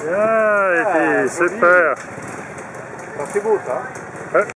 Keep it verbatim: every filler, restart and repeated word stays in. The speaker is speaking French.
Ah, et puis, super. Ça c'est beau ça.